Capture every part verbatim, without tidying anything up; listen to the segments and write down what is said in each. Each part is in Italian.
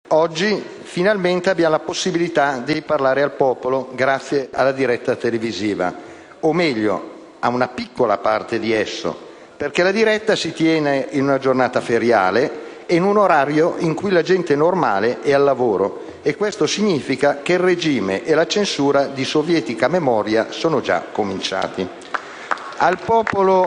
Oggi finalmente abbiamo la possibilità di parlare al popolo grazie alla diretta televisiva, o meglio, a una piccola parte di esso, perché la diretta si tiene in una giornata feriale e in un orario in cui la gente normale è al lavoro, e questo significa che il regime e la censura di sovietica memoria sono già cominciati. Al popolo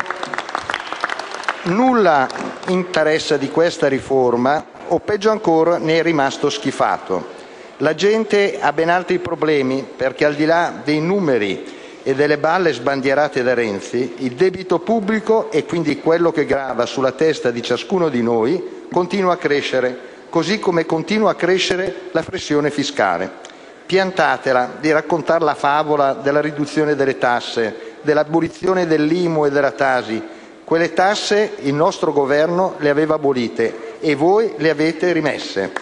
nulla interessa di questa riforma, o peggio ancora ne è rimasto schifato. La gente ha ben altri problemi, perché al di là dei numeri e delle balle sbandierate da Renzi, il debito pubblico, e quindi quello che grava sulla testa di ciascuno di noi, continua a crescere, così come continua a crescere la pressione fiscale. Piantatela di raccontare la favola della riduzione delle tasse, dell'abolizione dell'I M U e della Tasi. Quelle tasse il nostro governo le aveva abolite e voi le avete rimesse.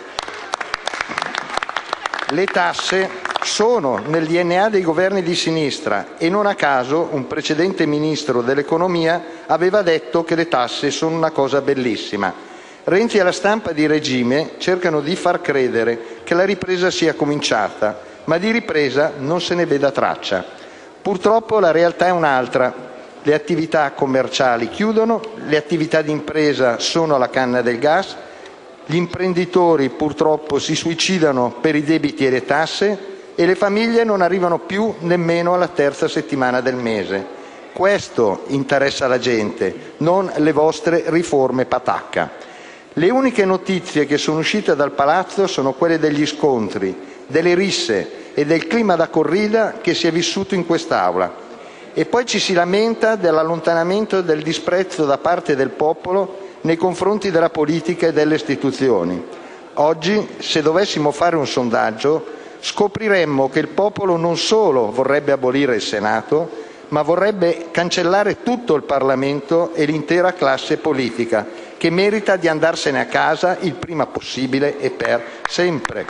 Le tasse sono nel D N A dei governi di sinistra e non a caso un precedente ministro dell'economia aveva detto che le tasse sono una cosa bellissima. Renzi e la stampa di regime cercano di far credere che la ripresa sia cominciata, ma di ripresa non se ne veda traccia. Purtroppo la realtà è un'altra. Le attività commerciali chiudono, le attività di impresa sono alla canna del gas, gli imprenditori purtroppo si suicidano per i debiti e le tasse e le famiglie non arrivano più nemmeno alla terza settimana del mese. Questo interessa la gente, non le vostre riforme patacca. Le uniche notizie che sono uscite dal palazzo sono quelle degli scontri, delle risse e del clima da corrida che si è vissuto in quest'Aula. E poi ci si lamenta dell'allontanamento e del disprezzo da parte del popolo nei confronti della politica e delle istituzioni. Oggi, se dovessimo fare un sondaggio, scopriremmo che il popolo non solo vorrebbe abolire il Senato, ma vorrebbe cancellare tutto il Parlamento e l'intera classe politica, che merita di andarsene a casa il prima possibile e per sempre.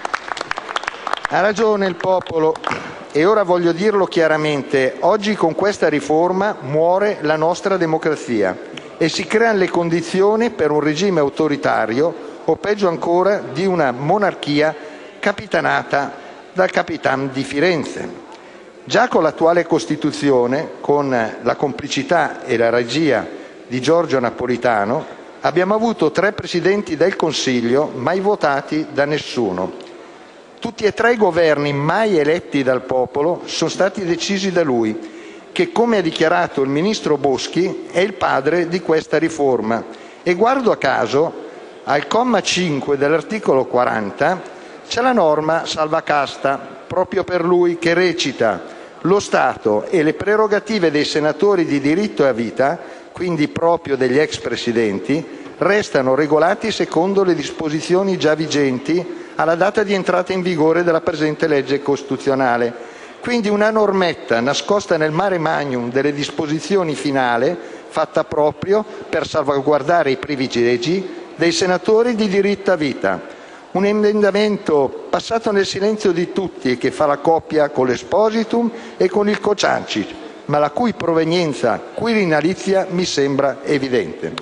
Ha ragione il popolo. E ora voglio dirlo chiaramente, oggi con questa riforma muore la nostra democrazia e si creano le condizioni per un regime autoritario o peggio ancora di una monarchia capitanata dal Capitan di Firenze. Già con l'attuale Costituzione, con la complicità e la regia di Giorgio Napolitano, abbiamo avuto tre Presidenti del Consiglio mai votati da nessuno. Tutti e tre i governi mai eletti dal popolo sono stati decisi da lui, che, come ha dichiarato il ministro Boschi, è il padre di questa riforma. E guardo caso, al comma cinque dell'articolo quaranta c'è la norma salvacasta, proprio per lui, che recita: lo Stato e le prerogative dei senatori di diritto a vita, quindi proprio degli ex presidenti, restano regolati secondo le disposizioni già vigenti alla data di entrata in vigore della presente legge costituzionale. Quindi una normetta nascosta nel mare magnum delle disposizioni finali, fatta proprio per salvaguardare i privilegi dei senatori di diritto a vita. Un emendamento passato nel silenzio di tutti e che fa la coppia con l'Espositum e con il Cociancich, ma la cui provenienza quirinalizia mi sembra evidente.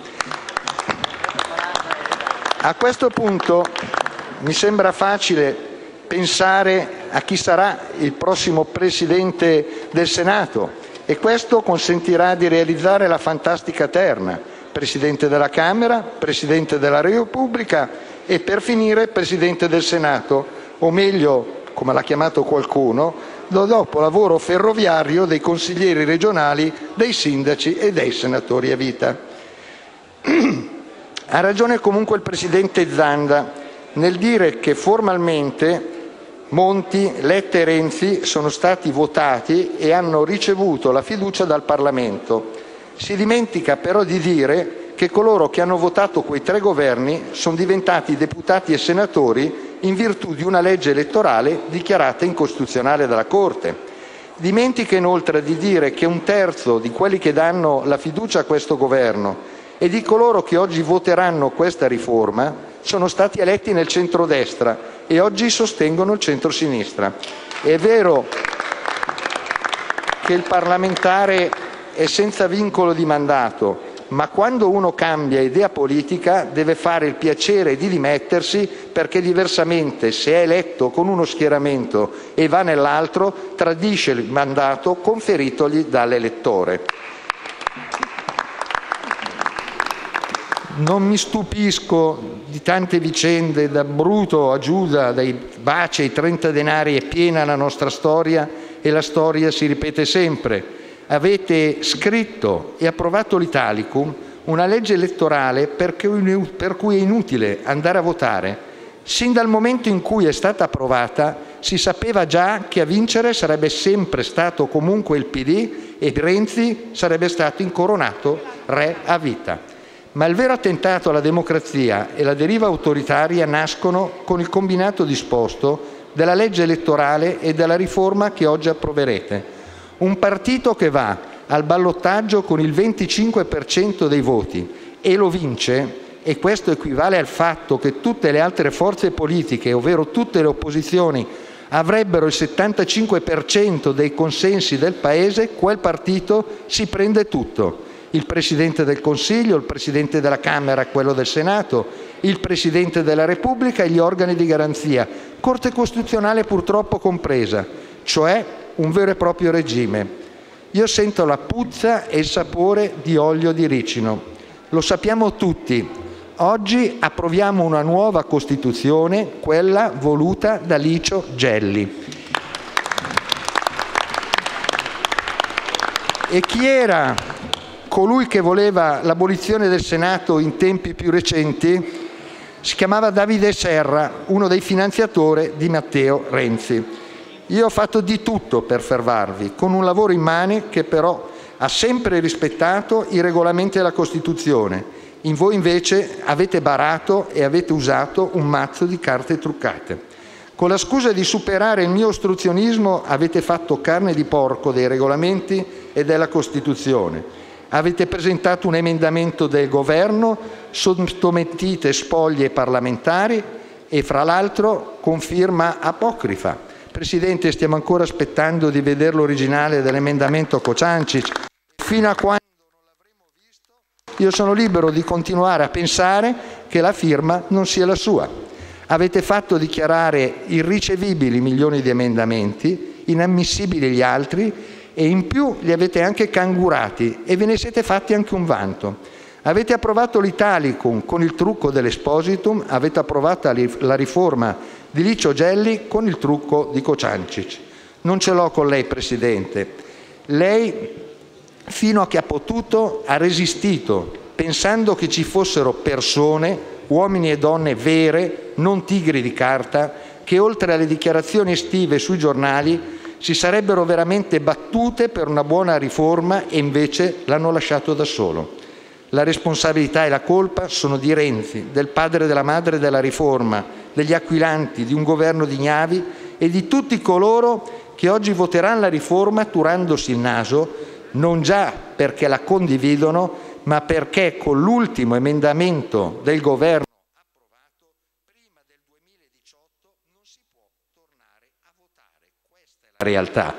A questo punto mi sembra facile pensare a chi sarà il prossimo Presidente del Senato e questo consentirà di realizzare la fantastica terna: Presidente della Camera, Presidente della Repubblica e, per finire, Presidente del Senato, o meglio, come l'ha chiamato qualcuno, dopo lavoro ferroviario dei consiglieri regionali, dei sindaci e dei senatori a vita. Ha ragione comunque il presidente Zanda nel dire che formalmente Monti, Letta e Renzi sono stati votati e hanno ricevuto la fiducia dal Parlamento. Si dimentica però di dire che coloro che hanno votato quei tre governi sono diventati deputati e senatori in virtù di una legge elettorale dichiarata incostituzionale dalla Corte. Dimentica inoltre di dire che un terzo di quelli che danno la fiducia a questo governo e di coloro che oggi voteranno questa riforma sono stati eletti nel centrodestra e oggi sostengono il centrosinistra. È vero che il parlamentare è senza vincolo di mandato, ma quando uno cambia idea politica deve fare il piacere di dimettersi, perché diversamente, se è eletto con uno schieramento e va nell'altro, tradisce il mandato conferitogli dall'elettore. Non mi stupisco di tante vicende, da Bruto a Giuda, dai baci ai trenta denari, è piena la nostra storia e la storia si ripete sempre. Avete scritto e approvato l'Italicum, una legge elettorale per cui è inutile andare a votare. Sin dal momento in cui è stata approvata si sapeva già che a vincere sarebbe sempre stato comunque il P D e Renzi sarebbe stato incoronato re a vita. Ma il vero attentato alla democrazia e la deriva autoritaria nascono con il combinato disposto della legge elettorale e della riforma che oggi approverete. Un partito che va al ballottaggio con il venticinque per cento dei voti e lo vince, e questo equivale al fatto che tutte le altre forze politiche, ovvero tutte le opposizioni, avrebbero il settantacinque per cento dei consensi del Paese, quel partito si prende tutto. Il Presidente del Consiglio, il Presidente della Camera, quello del Senato, il Presidente della Repubblica e gli organi di garanzia, Corte Costituzionale purtroppo compresa, cioè un vero e proprio regime. Io sento la puzza e il sapore di olio di ricino. Lo sappiamo tutti. Oggi approviamo una nuova Costituzione, quella voluta da Licio Gelli. E chi era colui che voleva l'abolizione del Senato in tempi più recenti? Si chiamava Davide Serra, uno dei finanziatori di Matteo Renzi. Io ho fatto di tutto per fermarvi, con un lavoro immane che però ha sempre rispettato i regolamenti della Costituzione. In voi invece avete barato e avete usato un mazzo di carte truccate. Con la scusa di superare il mio ostruzionismo avete fatto carne di porco dei regolamenti e della Costituzione. Avete presentato un emendamento del governo, sottomettite spoglie parlamentari e fra l'altro con firma apocrifa. Presidente, stiamo ancora aspettando di vedere l'originale dell'emendamento Kociancic. Fino a quando non l'avremo visto, io sono libero di continuare a pensare che la firma non sia la sua. Avete fatto dichiarare irricevibili milioni di emendamenti, inammissibili gli altri, e in più li avete anche cangurati e ve ne siete fatti anche un vanto. Avete approvato l'Italicum con il trucco dell'Espositum, avete approvato la riforma di Licio Gelli con il trucco di Kociancic. Non ce l'ho con lei, Presidente. Lei, fino a che ha potuto, ha resistito, pensando che ci fossero persone, uomini e donne vere, non tigri di carta, che oltre alle dichiarazioni estive sui giornali si sarebbero veramente battute per una buona riforma e invece l'hanno lasciato da solo. La responsabilità e la colpa sono di Renzi, del padre e della madre della riforma, degli aquilani, di un governo di ignavi e di tutti coloro che oggi voteranno la riforma turandosi il naso, non già perché la condividono, ma perché con l'ultimo emendamento del governo approvato prima del duemiladiciotto non si può tornare a votare. Questa è la realtà.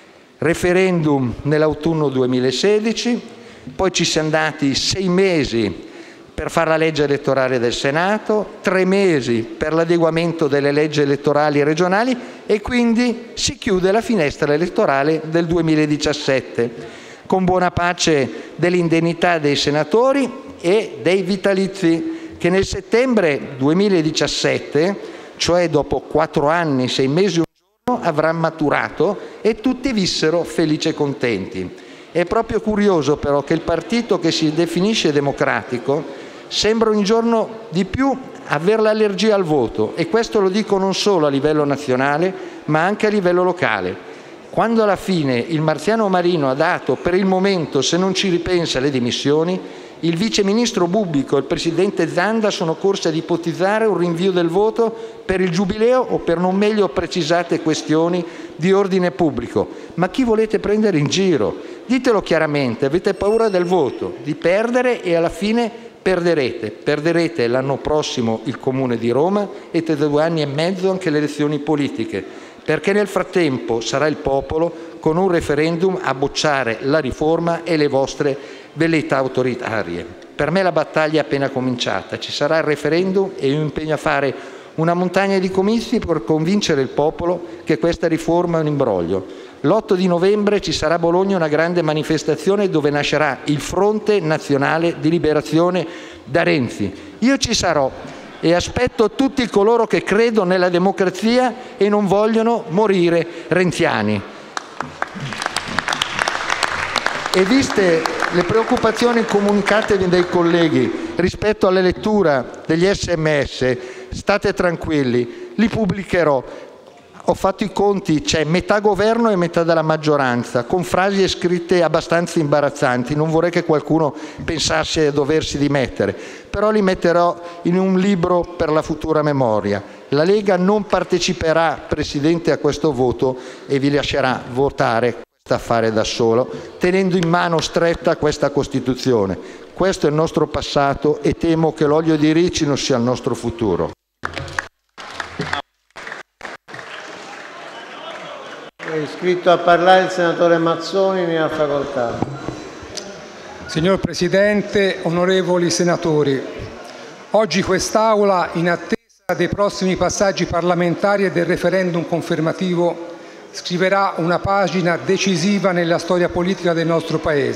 Referendum nell'autunno duemilasedici, poi ci siamo dati sei mesi per fare la legge elettorale del Senato, tre mesi per l'adeguamento delle leggi elettorali regionali e quindi si chiude la finestra elettorale del duemiladiciassette, con buona pace dell'indennità dei senatori e dei vitalizi, che nel settembre duemiladiciassette, cioè dopo quattro anni, sei mesi e un giorno, avrà maturato e tutti vissero felici e contenti. È proprio curioso però che il partito che si definisce democratico sembra ogni giorno di più avere l'allergia al voto, e questo lo dico non solo a livello nazionale ma anche a livello locale. Quando alla fine il Marziano Marino ha dato per il momento, se non ci ripensa, le dimissioni, il vice ministro Bubbico e il presidente Zanda sono corsi ad ipotizzare un rinvio del voto per il giubileo o per non meglio precisate questioni di ordine pubblico. Ma chi volete prendere in giro? Ditelo chiaramente, avete paura del voto, di perdere, e alla fine perderete. Perderete l'anno prossimo il Comune di Roma e tra due anni e mezzo anche le elezioni politiche, perché nel frattempo sarà il popolo con un referendum a bocciare la riforma e le vostre velleità autoritarie. Per me la battaglia è appena cominciata, ci sarà il referendum e io mi impegno a fare una montagna di comizi per convincere il popolo che questa riforma è un imbroglio. L'otto di novembre ci sarà a Bologna una grande manifestazione dove nascerà il Fronte Nazionale di Liberazione da Renzi. Io ci sarò e aspetto tutti coloro che credono nella democrazia e non vogliono morire renziani. E viste le preoccupazioni comunicate dai colleghi rispetto alla lettura degli sms, state tranquilli, li pubblicherò. Ho fatto i conti, c'è metà governo e metà della maggioranza, con frasi scritte abbastanza imbarazzanti. Non vorrei che qualcuno pensasse a doversi dimettere, però li metterò in un libro per la futura memoria. La Lega non parteciperà, Presidente, a questo voto e vi lascerà votare questo affare da solo, tenendo in mano stretta questa Costituzione. Questo è il nostro passato e temo che l'olio di ricino sia il nostro futuro. È iscritto a parlare il senatore Mazzoni, ne ha facoltà. Signor Presidente, onorevoli senatori, oggi quest'Aula, in attesa dei prossimi passaggi parlamentari e del referendum confermativo, scriverà una pagina decisiva nella storia politica del nostro Paese.